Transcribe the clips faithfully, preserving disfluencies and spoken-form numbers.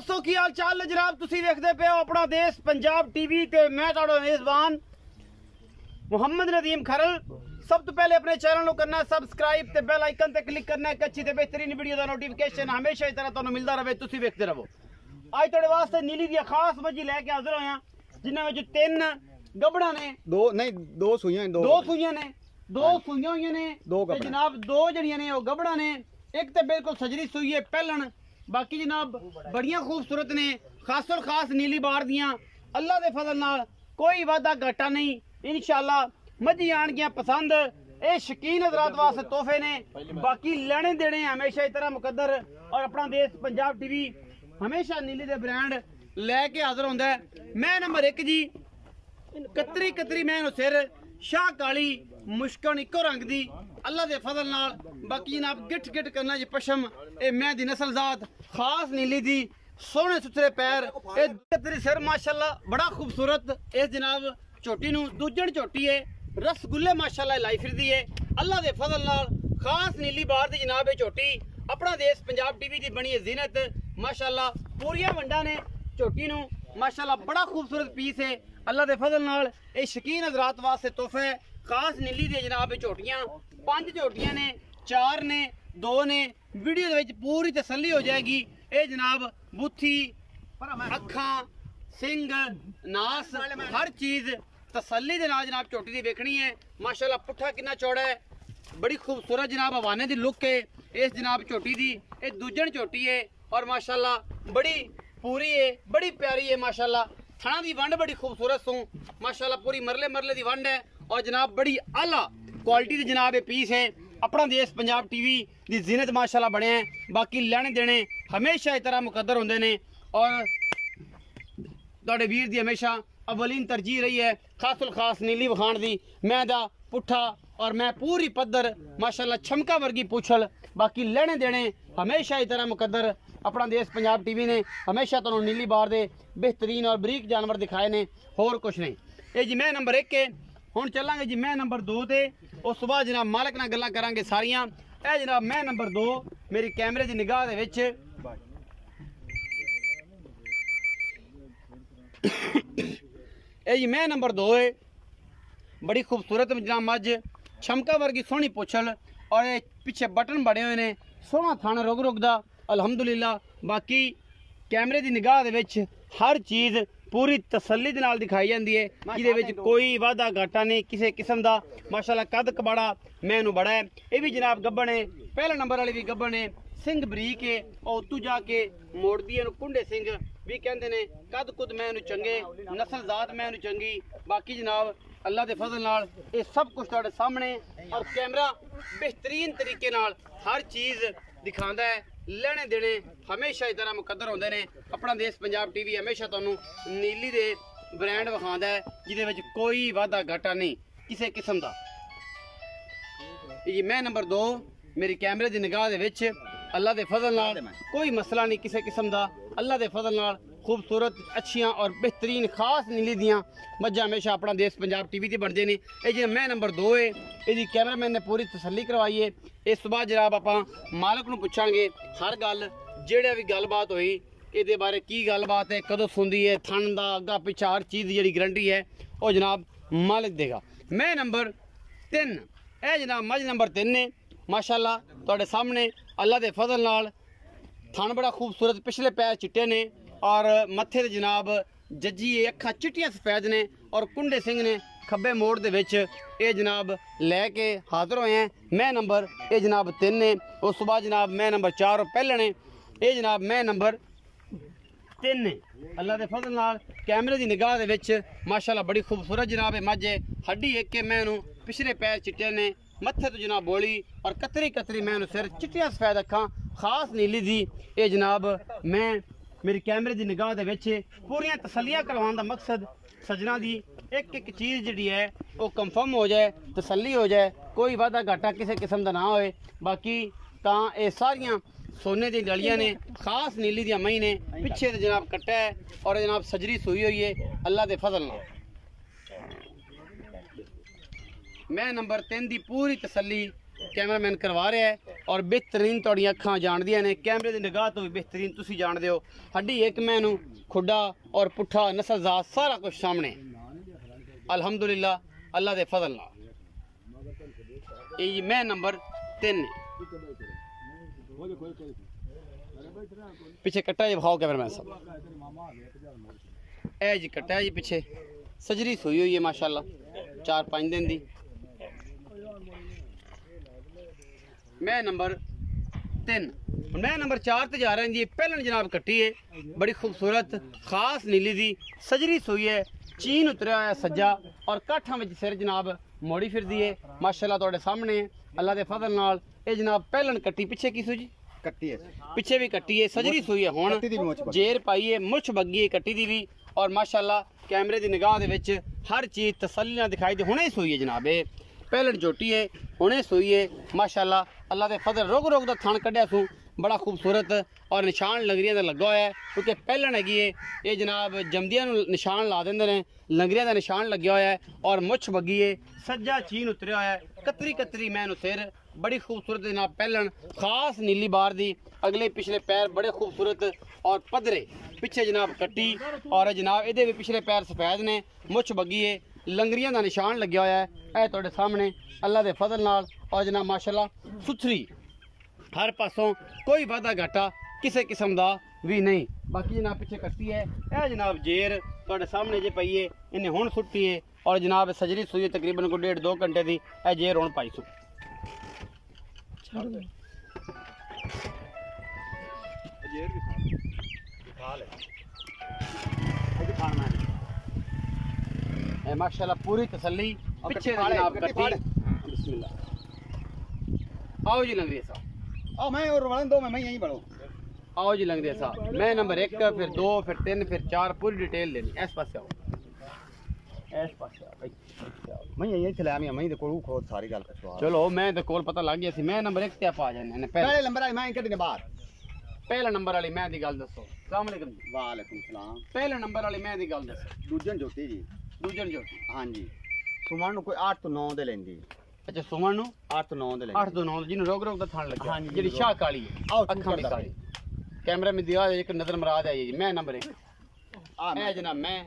दोस्तों की हाल चाल है जनाब, तुसी देखते पे हो अपना देश पंजाब टीवी ते मैं तुहाडा मेजबान मुहम्मद नदीम खरल। सब तो पहले अपने चैनल को करना सब्सक्राइब ते बेल आइकन ते क्लिक करना है। अच्छी ते बेहतरीन वीडियो का नोटिफिकेशन हमेशा इस तरह तुहानू मिलता रहे, तुसी देखते रहो। अज तुहाडे वास्ते नीली दी खास मजी लैके हाजिर होया, जिन्हां विच तीन गबड़ा ने, दो नहीं दो सूइयां दो दो सूइयां ने दो सूइयां हुई ने दो जनाब, दो जड़ियां ने गबड़ा ने। एक तो बिल्कुल सजरी सूई है पहलन, बाकी जनाब बड़ियां खूबसूरत ने, खासो खास नीली बार दियां। अल्लाह के फजल नाल कोई वादा घाटा नहीं, इंशाअल्लाह मजी आन गया पसंद। ये शकीन हजरात वास्ते तोहफे ने, बाकी लेने देने हमेशा इस तरह मुकद्दर। और अपना देश पंजाब टीवी हमेशा नीली दे ब्रांड लैके हाजिर होंदा है। मैं नंबर एक जी, कतरी कतरी मैं सिर शाह काली मुश्कन इको रंग दी, अल्लाह के फजल नाल। बाकी जनाब गिठ गिठ करना जी पशम, ए मैं दी नस्ल जात खास नीली दी, सोहने सुथरे पैर, ए कतरी सिर माशाल्लाह बड़ा खूबसूरत। इस जनाब झोटी नू दूजन झोटी है, रसगुल्ले माशाल्लाह लाई फिरदी है। अल्लाह के फजल नाल खास नीली बार दी जनाब झोटी अपना देश पंजाब टीवी की बनी है जीनत माशाल्लाह। पूरिया वंडा ने झोटी नू माशाल्लाह, बड़ा खूबसूरत पीस है। अल्लाह के फजल नाल ये शकीन हजरात वास्ते तोहफा है। खास नीली दी जनाब झोटियां पांच झोटियां ने, चार ने, दो ने। वीडियो दे विच पूरी तसल्ली हो जाएगी। ये जनाब बुथी, अखां, सिंग, नास, हर चीज तसल्ली दे नाल जनाब झोटी दी वेखनी है। माशाल्लाह पुट्ठा कितना चौड़ा है, बड़ी खूबसूरत जनाब हवाने दी लुक है इस जनाब झोटी दी। ये दूजन झोटी है और माशाल्लाह बड़ी पूरी है, बड़ी प्यारी है माशाल्लाह। थना दी वंड बड़ी खूबसूरत सू माशाल्लाह, पूरी मरले मरले दी वंड है और जनाब बड़ी आला क्वालिटी दी जनाब ये पीस है। अपना देश पंजाब टीवी दी जीनत माशाल्लाह बने हैं। बाकी लेने देने हमेशा इस तरह मुकद्दर होंदे ने और तुहाडे वीर दी हमेशा अवलीन तरजीह रही है। खासुल खास नीली वखाण दी मैं दा पुट्ठा और मैं पूरी पद्धर माशाल्लाह छमका वर्गी पूछल। बाकी लेने देने हमेशा इस तरह मुकद्दर। अपना देश पंजाब टीवी ने हमेशा तुहानू नीली बार दे बेहतरीन और बरीक जानवर दिखाए ने, होर कुछ नहीं। ये जी मैं नंबर एक है। हुण चलांगे जी मैं नंबर दो ते, उस तो बाद जनाब मालक नाल गल्लां करांगे सारियां। ए जनाब मैं नंबर दो मेरी कैमरे दी निगाह दे विच ए जी मैं नंबर दो है। बड़ी खूबसूरत जनाब मझ, छमका वर्गी सोहनी पुछल और ये पिछे बटन बड़े हुए ने, सोहना थाना रुक रुकदा अल्हम्दुलिल्लाह। बाकी कैमरे की निगाह दे विच हर चीज़ पूरी तसल्ली दे नाल दिखाई जाती है, जिहदे विच कोई वादा घाटा नहीं किसी किस्म का। माशाल्लाह कद कबाड़ा मैनू बड़ा है। ये भी जनाब गब्बन है, पहले नंबर वाली भी गब्बन है, सिंह बरीक है और उतू जाके मोड़दी है कुंडे सिंह भी कहते हैं। कद कुद मैनू चंगे, नस्ल जात मैनू चंगी। बाकी जनाब अल्लाह के फजल नाल ये सब कुछ तुहाडे सामने और कैमरा बेहतरीन तरीके नाल हर चीज़ दिखाता है। लेने देने हमेशा इस तरह मुकद्दर होंदे ने। अपना देश पंजाब टीवी हमेशा तुहानू नीली दे ब्रांड विखांदा है, जिहदे विच कोई वादा घाटा नहीं किसी किस्म का। ये मैं नंबर दो मेरी कैमरे की निगाह दे विच अल्लाह के फजल नाल कोई मसला नहीं किसी किस्म का। अल्लाह के फजल नाल खूबसूरत अच्छियाँ और बेहतरीन खास नीली दियाँ मझां हमेशा अपना देश पंजाब टीवी ते बनते हैं। ये जी मैं नंबर दो है, ये कैमरामैन ने पूरी तसल्ली करवाई है। इस तो बाद जनाब आप मालक नूं पुछांगे हर गल, जेड़ा भी गलबात हुई ये बारे की गलबात है, कदों सुनदी है, थन दा अग्गा पिछा हर चीज़ जी गारंटी है वो जनाब मालिक देगा। मैं नंबर तीन ए जनाब मझ नंबर तीन ने माशाल्लाह तुहाडे सामने अल्लाह के फजल नाल थन बड़ा खूबसूरत, पिछले पैर चिट्टे ने और मत्थे ते जनाब जज्जी अखा चिट्टियां सफेद ने और कुंडे सिंह ने खब्बे मोड़ दे विच ये जनाब लैके हाजिर होए हैं। मैं नंबर ये जनाब तीन ने, उस तो बाद जनाब मैं नंबर चार पहले ने, ये जनाब मैं नंबर तीन ने। अल्लाह के फजल नाल कैमरे की निगाह दे विच माशाल्लाह बड़ी खूबसूरत जनाब है मझ है। हड्डी एक के मैनू पिछले पैर चिट्टे ने, मत्थे तो जनाब बोली और कतरी कतरी मैनू सिर, चिट्टियां सफेद अखा खास नीली दी। ये जनाब मैं मेरी कैमरे की निगाह दे विच पूरियां तसल्लियां करवाने का मकसद सजना दी एक एक चीज़ जी है वो कंफर्म हो जाए, तसल्ली हो जाए, कोई वादा घाटा किसी किस्म का ना होए। बाकी तां ये सारियां सोने दी गलियां ने, खास नीली दी मई ने, पिछे तो जनाब कट्टा है और जनाब सजरी सूई हुई है अल्लाह के फजल नाल। मैं नंबर तीन की पूरी तसल्ली कैमरामैन करवा रहा है और बेहतरीन तुहाड़ी अखां जाणदियां ने कैमरे की निगाह तो भी बेहतरीन तुसीं जाणदे हो। हड्डी एक मैनू खुडा और पुट्ठा नस्लजात सारा कुछ सामने अल्हम्दुलिल्लाह अल्लाह दे फजल नाल। ये जी मैं नंबर तीन पीछे कट्टा जी भाव कैमरामैन साहब ए जी कट्टा जी पीछे सजरी सोई हुई है माशाल्लाह चार पाँच दिन दी। मैं नंबर तीन मैं नंबर चार ते जा रहा जी। पहलन जनाब कट्टी है बड़ी खूबसूरत खास नीली दी सजरी सोई है चीन उतरिया है सज्जा और काठा में सिर जनाब मोड़ी फिरदी है माशाल्लाह तुहाडे सामने अल्लाह दे फजल नाल। ये जनाब पहलन कट्टी पीछे की सूजी कट्टी है पिछे भी कट्टी है सजरी सोई है हुण जेर पाई है मुछ बग्गी है कट्टी दी भी और माशाल्लाह कैमरे की निगाह दे विच हर चीज़ तसल्ली नाल दिखाई दे। हुणे सोई है जनाब ये पहलन जोटी है हुणे सोई है माशाल्लाह अल्लाह दे फजल रोग रोग दा थान कढ़िया सू बड़ा खूबसूरत और निशान लंगरिया का लगा हुआ है क्योंकि पहलन हैगी है ये जनाब जमदियां नूं निशान ला देंदे ने लंगरिया का निशान लग्या हुआ है और मुछ बग्गी है सज्जा चीन उतरिया है कतरी कतरी मैनू सिर बड़ी खूबसूरत जनाब पहलन खास नीली बार दी अगले पिछले पैर बड़े खूबसूरत और पदरे पिछे जनाब कट्टी और जनाब ये भी पिछले पैर सफेद ने मुछ बग्गी है लंगरिया का निशान लग्या हुआ है ए तुहाडे सामने अल्लाह के फजल नाल और जनाब माशाल्लाह सुथरी हर पासों कोई वादा घाटा किसी किस्म का भी नहीं। बाकी जनाब पीछे कट्टी है यह जनाब जेर तुहाडे सामने जे पई है इन्हें हुण सुट्टी है और जनाब सजरी सुई है तकरीबन को डेढ़ दो घंटे की यह जेर हुण पाई सू। माशाल्लाह पूरी तसल्ली पीछे जनाब कट्टी बिस्मिल्लाह। आओ जी लंगरिया साहब आओ मैं और वलन दो मैं मैं यहीं बढ़ो। आओ जी लंगरिया साहब मैं नंबर एक फिर दो फिर तीन फिर चार पूरी डिटेल लेनी इस पास आओ इस पास आओ मैं यहीं चला मैं मैं तो कोल खोद सारी गल कर चलो मैं तो कोल पता लग गया सी मैं नंबर एक ते आप आ जाने पहले नंबर वाली मैं कटने बाद पहला नंबर वाली मैं दी गल दसो अस्सलाम वालेकुम वालेकुम सलाम पहले नंबर वाली मैं दी गल दसो दूजन जोती जी दूजन जोती हाँ जी सुमन को कोई आठ तो नौ दे लेंदी अच्छा सुमन नु आठ तो नौ दे लेंदी आठ तो नौ जिन्हें रोग रोग दा थान लगे हाँ जी जेडी शाह काली है आओ अखां भी काली कैमरा में दिया एक नजर मराद है ये मैं नंबर एक आ ए जनाब मैं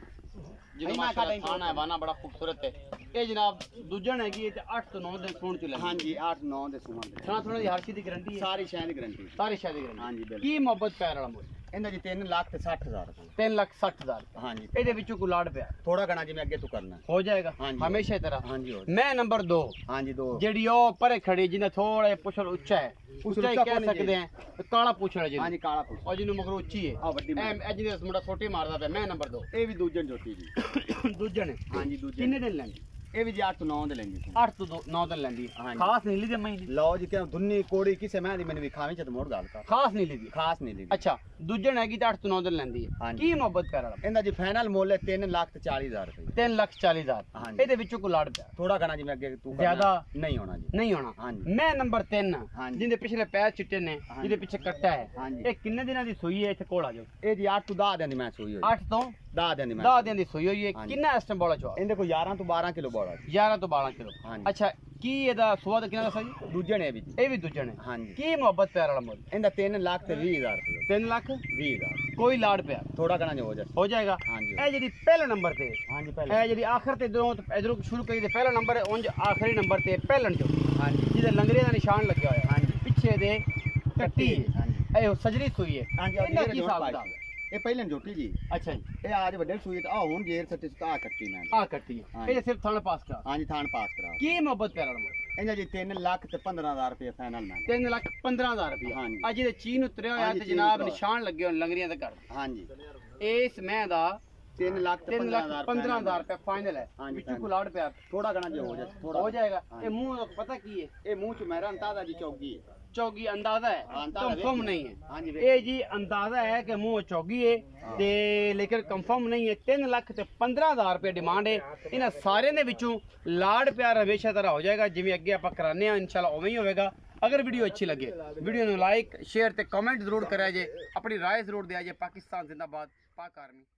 जिन्हें माशाल्लाह खाना है वाना बड़ा खूबसूरत है ये जनाब दूजन है कि आठ तो नौ दिन सोन चले हाँ जी आठ नौ दे सुमन दे थोड़ा थोड़ा हर चीज की गारंटी है सारी शय दी गारंटी सारी शय दी गारंटी हाँ जी बिल्कुल की मोहब्बत प्यार वाला मोल इन्दा जी तीन लाख ते साठ हजार तीन लाख साठ हजार हाँ जी ਇਹਦੇ ਵਿੱਚੋਂ ਕੋਈ ਲਾੜ ਪਿਆ थोड़ा घना जी मैं अगे तो करना हो जाएगा हाँ जी हमेशा ही तरह हाँ जी हो मैं नंबर दो हाँ जी दो ਜਿਹੜੀ ਉਹ ਪਰੇ ਖੜੀ ਜਿਹਨੇ ਥੋੜਾ ਜਿਹਾ ਪੁੱਛਲ ਉੱਚਾ ਹੈ ਉੱਚਾ ਹੀ ਕਹਿ ਸਕਦੇ ਆ ਕਾਲਾ ਪੁੱਛਲ हाँ ਜਿਹਨੂੰ जी काला पूछ ਉਹ ਜਿਹਨੂੰ ਮਗਰ ਉੱਚੀ ਹੈ आ वड्डी ਐ ਇਹ ਜਿਹਦੇ ਮੁੰਡਾ ਛੋਟੀ ਮਾਰਦਾ ਪਿਆ ਮੈਂ ਨੰबर ਦੋ ये भी दूजन जोती जी ਦੂਜਣ हाँ जी दूजन ਕਿੰਨੇ ਦਿਨ ਲੈਂਦੀ ये भी जी आठ तो नौ दे लेंगे ਅੱਠ ਤੋਂ ਨੌ ਦਿਨ ਲੈਂਦੀ हाँ जी ਖਾਸ ਨੀਲੀ ਦੇ ਮਹੀਨੇ लो जी क्या दुन्नी कोड़ी किसे मैं दी मैंने भी खावी च मोड़ गाल का ਖਾਸ ਨੀਲੀ ਦੀ खास नहीं दी ਅੱਛਾ ਦੂਜਣ ਹੈਗੀ ਤਾਂ ਅੱਠ ਤੋਂ ਨੌ ਦਿਨ ਲੈਂਦੀ ਹੈ हाँ जी ਕੀ ਮੁਹੱਬਤ ਕਰ ਵਾਲਾ इनका जी फाइनल मोल है तीन लाख ते चालीस हजार रुपये ਤਿੰਨ ਲੱਖ ਚਾਲੀ ਹਜ਼ਾਰ हाँ जी ਇਹਦੇ ਵਿੱਚੋਂ ਕੋਈ ਲਾੜ ਪਿਆ थोड़ा घना जी मैं अगे तू करना। ज्यादा नहीं होना जी नहीं होना हाँ जी मैं नंबर तीन हाँ जी जिंदे पिछले पैर चिट्टे ने हाँ जिंदे पीछे कट्टा है हाँ जी ये किन्ने दिनों दी सोई है इथे कोल आ जाओ ये जी आठ तो दस दिन दी मैं सोई हुई आठ तो दस दिन दी मैं दस दिन दी सोई हुई है हाँ जी। किन्ना इस टाइम बोला चो इनके को ग्यारह तो बारह किलो बड़ा जी ग्यारह तो बारह किलो हाँ जी अच्छा की ਇਹਦਾ ਸਵਾਦ ਕਿੰਨਾ ਦੱਸਾ ਜੀ दूजे ने भी जी ਇਹ ਵੀ ਦੂਜਾ ਨੇ हाँ जी ਕੀ ਮੁਹੱਬਤ ਪਿਆਰ ਵਾਲਾ ਮੁੱਲ इनका तीन लाख ते बीस हजार रुपये तीन लाख बीस हजार कोई लाड़ ਪਿਆਰ थोड़ा घना जो हो जाए ਹੋ ਜਾਏਗਾ हाँ जी ਇਹ ਜਿਹੜੀ ਪਹਿਲੇ ਨੰਬਰ ਤੇ हाँ जी पहले ਇਹ ਜਿਹੜੀ ਆਖਰ ਤੇ ਇਧਰੋਂ ਇਧਰੋਂ ਸ਼ੁਰੂ ਕਰੀ ਤੇ ਪਹਿਲਾ ਨੰਬਰ ਉਂਝ ਆਖਰੀ ਨੰਬਰ ਤੇ ਪਹਿਲਣ ਜੋ हाँ जी ਜਿਹਦੇ ਲੰਗਰੇ ਦਾ ਨਿਸ਼ਾਨ ਲੱਗਿਆ ਹੋਇਆ हाँ जी ਪਿੱਛੇ ਦੇ ਕੱਟੀ हाँ जी ਇਹ ਸਜਰੀ ਸੂਈ ਹੈ हाँ जी ਇਹਦਾ अब ਕੀ ये ਹਿਸਾਬ जोड़ ਕਿਤਾਬ पाई। ये पहले जोटी जी ਅੱਛਾ ਜੀ ये आज बड़े सुई आ हुन जेर सच्चे ता कट्टी मैं ਆ ਕੱਟੀ ਹੈ हाँ ਇਹ जी। ਸਿਰਫ ਥਾਣੇ ਪਾਸ ਕਰਾ हाँ जी थान पास करा ਕੀ ਮੁਹੱਬਤ ਪਿਆਰ ਵਾਲਾ ਮੁੱਲ इनका जी तीन लाख ते पंद्रह हजार रुपये फाइनल मैं ਤਿੰਨ ਲੱਖ ਪੰਦਰਾਂ ਹਜ਼ਾਰ ਰੁਪਏ हाँ जी ਅੱਜ ਇਹਦੇ ਚੀਨ ਉਤਰਿਆ ਹੋਇਆ हाँ जी, ਤੇ चीन ਜਨਾਬ उतरा। ਨਿਸ਼ਾਨ ਲੱਗੇ ਹੋਣ ਲੰਗਰੀਆਂ ਦੇ ਘਰ हाँ जी ਇਸ ਮੈਂ ਦਾ तीन लाख ते ਤਿੰਨ पंद्रह ਲੱਖ हजार ਪੰਦਰਾਂ ਹਜ਼ਾਰ ਰੁਪਏ ਫਾਈਨਲ ਹੈ हाँ जी, ਵਿੱਚੋਂ final। ਕੁਲਾੜ ਪਿਆ थोड़ा घना जो हो जाए थोड़ा ਹੋ जाएगा हाँ ਇਹ जी। ਮੂੰਹ ਪਤਾ ਕੀ ਹੈ ये मुंह च मेरा अंदाजा जी चौकी है ਚੌਗੀ ਅੰਦਾਜ਼ਾ ਹੈ हाँ, अंदाजा ਕੰਫਰਮ देखिए। नहीं है हाँ जी ਇਹ ਜੀ ਅੰਦਾਜ਼ਾ ਹੈ ਕਿ ਮੂੰਹ ਚੌਗੀ ਹੈ हाँ। ਤੇ ਲੇਕਿਨ ਕੰਫਰਮ ਨਹੀਂ ਹੈ ਤਿੰਨ ਲੱਖ ਤੇ ਪੰਦਰਾਂ ਹਜ਼ਾਰ ਰੁਪਏ ਡਿਮਾਂਡ ਹੈ ਇਹਨਾਂ ਸਾਰਿਆਂ ਦੇ ਵਿੱਚੋਂ ਲਾੜ ਪਿਆਰ ਹਮੇਸ਼ਾ ਤਰ੍ਹਾਂ ਹੋ ਜਾਏਗਾ ਜਿਵੇਂ ਅੱਗੇ ਆਪਾਂ ਕਰਾਉਂਦੇ ਆ ਇਨਸ਼ਾਅੱਲਾ ਉਵੇਂ ਹੀ ਹੋਵੇਗਾ अगर वीडियो अच्छी लगे वीडियो ਨੂੰ लाइक शेयर ਤੇ कमेंट जरूर करा जे अपनी राय जरूर दिया जे पाकिस्तान जिंदाबाद पाक आर्मी।